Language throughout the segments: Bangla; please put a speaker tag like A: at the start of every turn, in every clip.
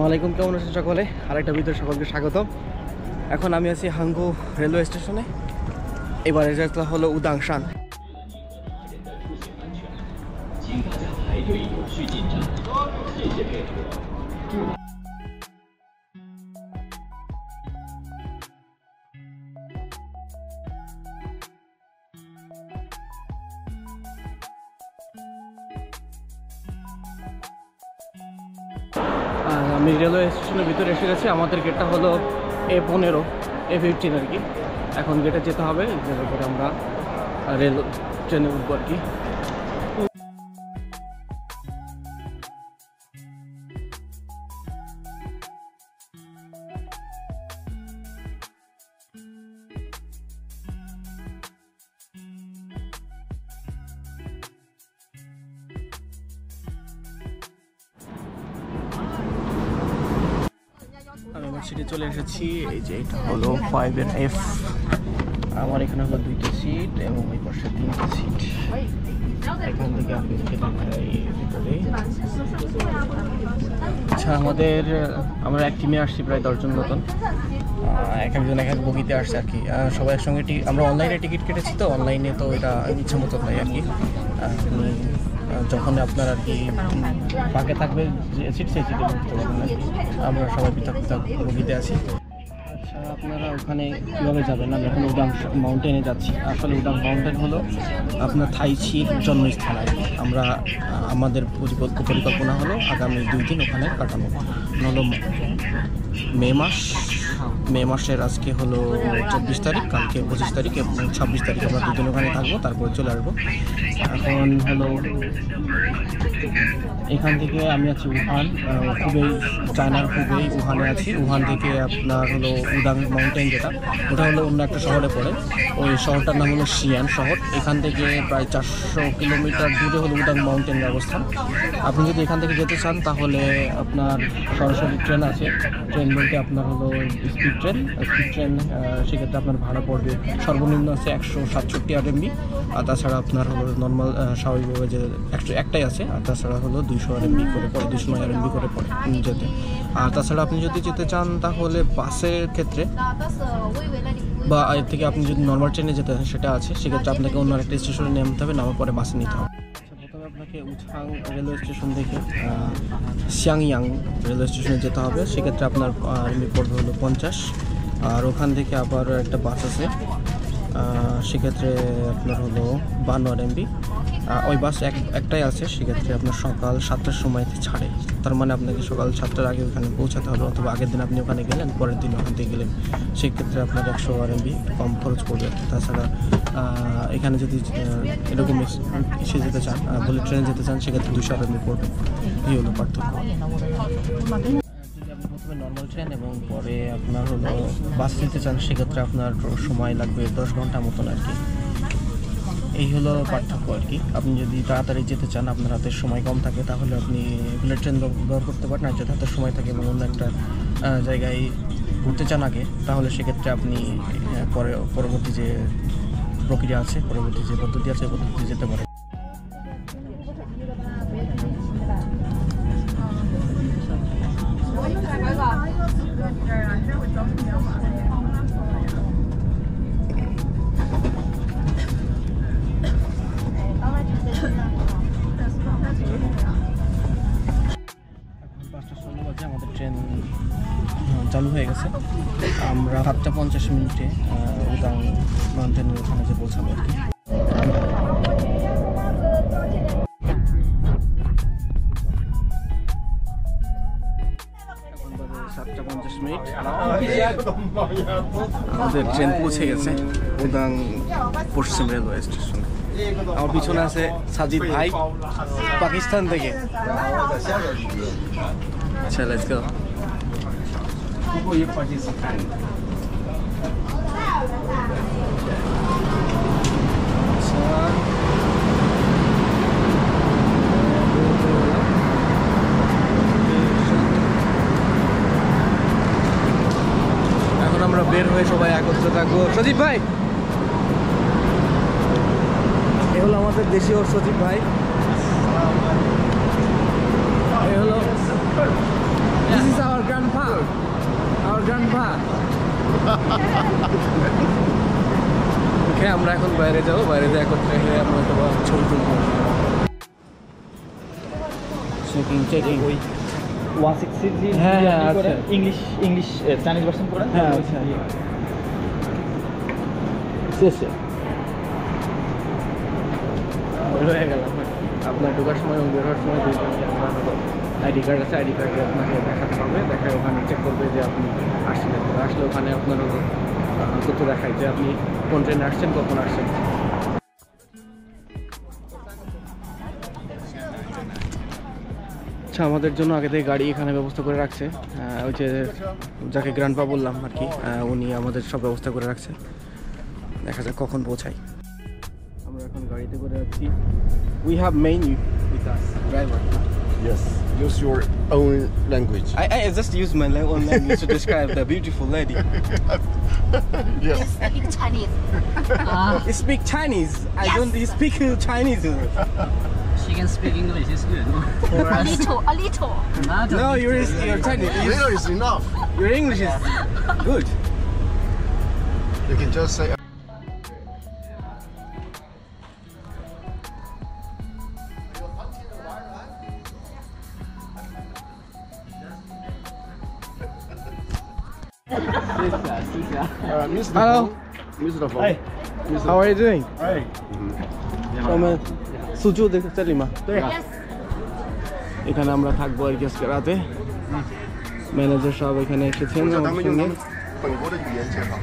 A: আলাইকুম, কেমন আছেন সকলে? আরেকটা ভিডিও সকলকে স্বাগতম। এখন আমি আছি হাঙ্গু রেলওয়ে স্টেশনে। এবারে যাত্রা হলো উদাংশান। আমি রেলওয়ে স্টেশনের ভিতরে এসে গেছি। আমাদের গেটটা হলো A15, A15 আর কি। এখন গেটে যেতে হবে, যেতে করে আমরা রেল ট্রেনে উঠবো আর কি। আমি আমার সিটে চলে এসেছি। এই যে এটা হলো 5 এর F। আমার এখানে হলো 2টা সিট এবং ওই পাশে 3টা সিট। এখান থেকে আপনি ভিতরে। আচ্ছা, আমরা এক টিমে আসছি প্রায় 10 জন মতন। এক একজন এক এক বগিতে আসছে আর কি। সবাই একসঙ্গে আমরা অনলাইনে টিকিট কেটেছি, তো অনলাইনে তো এটা ইচ্ছা মতো নয় আর কি। যখন আপনার আর কি ফাঁকে থাকবে সিট, সেই সিটে বসতে পারবেন আর কি। আমরা সবাই পৃথক পৃথক বগিতে আছি। আচ্ছা, আপনারা ওখানে কীভাবে যাবেন? আমি এখন উদাং মাউন্টেনে যাচ্ছি। আসলে উদাং মাউন্টেন হলো আপনার থাই চির জন্মস্থান আর কি। আমাদের পরিকল্পনা হলো আগামী 2 দিন ওখানে কাটানো। হলো মে মাসের আজকে হলো 24 তারিখ, কালকে 25 তারিখ এবং 26 তারিখ আমরা 2 দিন ওখানে থাকবো, তারপরে চলে আসবো। এখন হলো এখান থেকে আমি আছি উহান, চায়নার উহানে আছি। উহান থেকে আপনার হলো উদাং মাউন্টেন, ওটা হলো অন্য একটা শহরে পড়ে। ওই শহরটার নাম হলো শিয়ান শহর। এখান থেকে প্রায় 400 কিলোমিটার দূরে হলো উদাং মাউন্টেনের অবস্থান। আপনি যদি এখান থেকে যেতে চান তাহলে আপনার সরাসরি ট্রেন আছে। ট্রেন বলতে আপনার হলো স্পিড ট্রেন। সেক্ষেত্রে আপনার ভাড়া পড়বে সর্বনিম্ন আছে 167 RMB। আর তাছাড়া আপনার হলো নর্মাল স্বাভাবিকভাবে যে একটাই আছে। আর তাছাড়া হলো 200 RMB করে পড়ে, 209 RMB করে পড়ে যেতে। আর তাছাড়া আপনি যদি যেতে চান তাহলে বাসের ক্ষেত্রে বা এর থেকে আপনি যদি নর্মাল ট্রেনে যেতে চান সেটা আছে। সেক্ষেত্রে আপনাকে অন্য একটা স্টেশনে নামতে হবে, নামার পরে বাসে নিতে হবে। প্রথমে আপনাকে উছাং রেলওয়ে স্টেশন থেকে সিয়াংয়াং রেলওয়ে স্টেশনে যেতে হবে। সেক্ষেত্রে আপনার RMB পড়বে হলো 50। আর ওখান থেকে আবার একটা বাস আছে, সেক্ষেত্রে আপনার হলো 52 RMB। ওই বাস একটাই আছে। সেক্ষেত্রে আপনার সকাল 7টার সময় ছাড়ে। তার মানে আপনাকে সকাল 7টার আগে ওখানে পৌঁছাতে হবে, অথবা আগের দিন আপনি ওখানে গেলেন, পরের দিন ওখান থেকে গেলেন। সেক্ষেত্রে আপনার 100 RMB কম খরচ পড়বে। তাছাড়া এখানে যদি এরকম এসে যেতে চান, বুলেট ট্রেনে যেতে চান, সেক্ষেত্রে 200 RMB পড়বে। এই হলো পার্থক্য। প্রথমে নর্মাল ট্রেন এবং পরে আপনার হলো বাস যেতে চান, সেক্ষেত্রে আপনার সময় লাগবে 10 ঘন্টা মতন আর কি। এই হলো পার্থক্য আর কি। আপনি যদি তাড়াতাড়ি যেতে চান, আপনার হাতের সময় কম থাকে, তাহলে আপনি বুলেট ট্রেন ব্যবহার করতে পারেন। আর যদি হাতের সময় থাকে এবং অন্য একটা জায়গায় ঘুরতে চান আগে, তাহলে সেক্ষেত্রে আপনি পরবর্তী যে প্রক্রিয়া আছে, পরবর্তী যে পদ্ধতি আছে, এই পদ্ধতিতে যেতে পারেন। আমাদের ট্রেন চালু হয়ে গেছে। আমরা 7:50 উদাং মাউন্টেনের ওখানে যে পৌঁছাবো আর কি। 7:50 আমাদের ট্রেন পৌঁছে গেছে উদাং পশ্চিম রেলওয়ে স্টেশনে। আমার পিছনে আছে সাজিদ ভাই, পাকিস্তান থেকে। আচ্ছা, লেটস গো। এখন আমরা বের হয়ে সবাই একত্রে থাকবো। সজীব ভাই, এ হলো আমাদের দেশীয় সজীব ভাই। এ হলো your grandpa. Okay, আমরা এখন বাইরে যাব, বাইরে যা করতে হলে আমরা তো ছবি তুলবো। চেকিং
B: ওই 160
A: হ্যাঁ আচ্ছা
B: ইংলিশ চাইনিজ ভার্সন করে
A: হ্যাঁ আচ্ছা শেষে হয়ে গেল আপনার ঢোকার সময় এবং বের হওয়ার সময় আইডি কার্ড আছে, আইডি কার্ডে আপনাকে দেখাতে হবে, দেখায় ওখানে চেক করবে যে আপনি আসছিলেন, আসলে ওখানে আপনার তথ্য দেখায় যে আপনি কোন ট্রেনে আসছেন, কখন আসছেন। আচ্ছা, আমাদের জন্য আগে থেকে গাড়ি এখানে ব্যবস্থা করে রাখছে, ওই যে যাকে গ্র্যান্ডপা বললাম আর কি, উনি আমাদের সব ব্যবস্থা করে রাখছে। দেখা যাক কখন পৌঁছাই। আমরা এখন গাড়িতে করে যাচ্ছি। We have menu with us, driver.
C: Yes, use your own language.
A: I just use my own language to describe the beautiful lady.
C: Yes.
D: Speak Chinese.
A: You speak Chinese. I don't speak Chinese.
E: She can speak English, it's good.
D: A little.
A: No, you're Chinese.
C: Little is enough.
A: Your English is good.
C: You can just say. Mr.
A: Hello.
C: Mr. Fong.
B: Hey.
A: How are you doing?
B: Hey.
A: 我们苏州的这里吗？
D: Yes.
A: এখানে আমরা থাকবো আর কি আজকে রাতে। ম্যানেজার সব এখানে এসেছেন
C: 他
A: আমাদের
C: 们用他
A: সঙ্গে।
C: 们本国的语言介绍。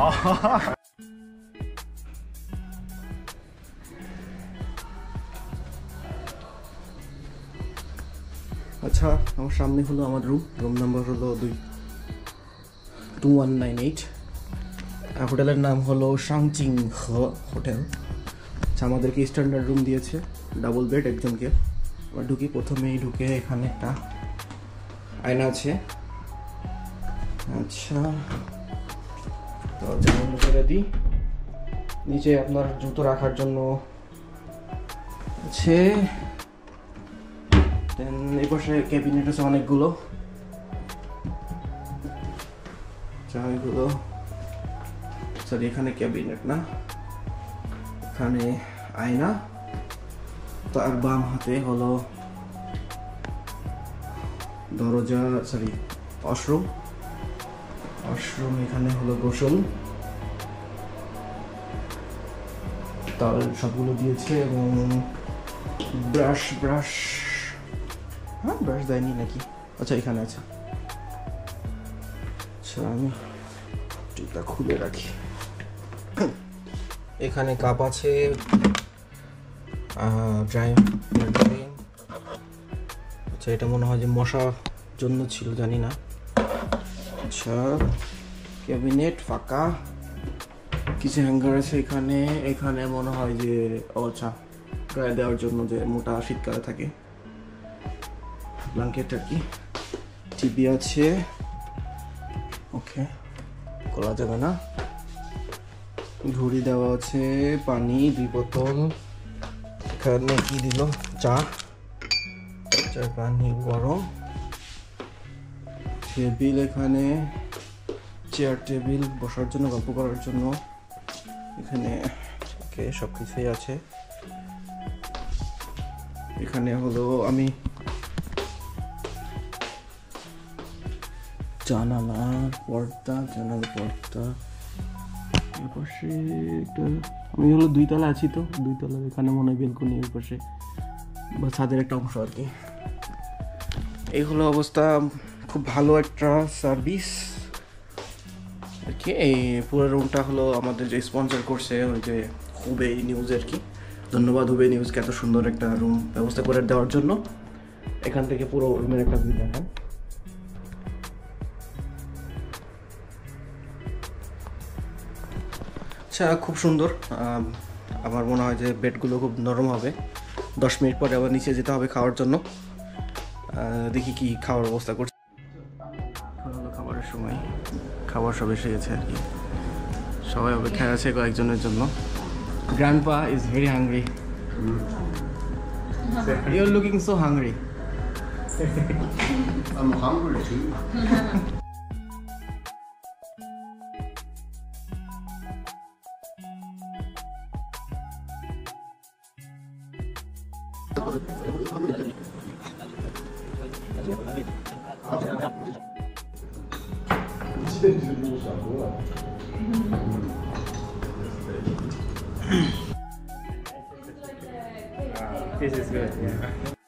A: আচ্ছা, আমার সামনে হলো আমার রুম নাম্বার হলো 2198। হোটেলের নাম হলো শাংচিং হোটেল। আচ্ছা, আমাদেরকে স্ট্যান্ডার্ড রুম দিয়েছে, ডাবল বেড একজনকে। আমরা ঢুকি, প্রথমেই ঢুকে এখানে একটা আয়না আছে। আচ্ছা, দরজা বন্ধ করে দিই। নিচে আপনার জুতো রাখার জন্য আছে। দেন এই পাশে ক্যাবিনেট আছে অনেকগুলো, সরি এখানে ক্যাবিনেট না, এখানে আয়না। তার বাম হাতে হলো দরজা, সরি ওয়াশরুম। এখানে হলো গোসল, তার সবগুলো দিয়েছে এবং ব্রাশ হ্যাঁ ব্রাশ দেয়নি নাকি? আচ্ছা এখানে আছে। আচ্ছা, আমি এটা খুলে রাখি। এখানে কাপ আছে, আচ্ছা এটা মনে হয় যে মশার জন্য ছিল, জানি না। আচ্ছা, ক্যাবিনেট ফাঁকা, কিছু হ্যাঙ্গার আছে এখানে মনে হয় যে আচ্ছা গায়ে দেওয়ার জন্য যে মোটা শীতকালে থাকে ব্ল্যাঙ্কেট আর কি। টিভি আছে, ওকে খোলা যাবে না। ঘড়ি দেওয়া আছে, পানি 2 বোতল। এখানে কি দিল? চা পানি গরম। টেবিল, এখানে চেয়ার টেবিল বসার জন্য, গল্প করার জন্য। এখানে ওকে সব কিছুই আছে। এখানে হলো আমি জানালার পর্দা এপাশে একটা, আমি হলো 2 তলা আছি, তো 2 তলার এখানে মনে হয় বেলকনি, ওই পাশে বা ছাদের একটা অংশ আর কি। এই হলো অবস্থা, খুব ভালো একটা সার্ভিস আর কি। এই পুরো রুমটা হলো আমাদের যে স্পন্সর করছে ওই যে হুবেই নিউজ আর কি। ধন্যবাদ হুবেই নিউজকে এত সুন্দর একটা রুম ব্যবস্থা করে দেওয়ার জন্য। এখান থেকে পুরো রুমের একটা ভিউ দেখান। আচ্ছা, খুব সুন্দর। আমার মনে হয় যে বেডগুলো খুব নরম হবে। 10 মিনিট পরে আবার নিচে যেতে হবে খাওয়ার জন্য। দেখি কি খাওয়ার ব্যবস্থা করছে। হলো খাবারের সময়, খাবার সব এসে গেছে আর কি। সবাই অপেক্ষায় আছে কয়েকজনের জন্য। Grandpa is very hungry. You are looking so hungry.
C: I'm hungry too.
B: This is good. Yeah.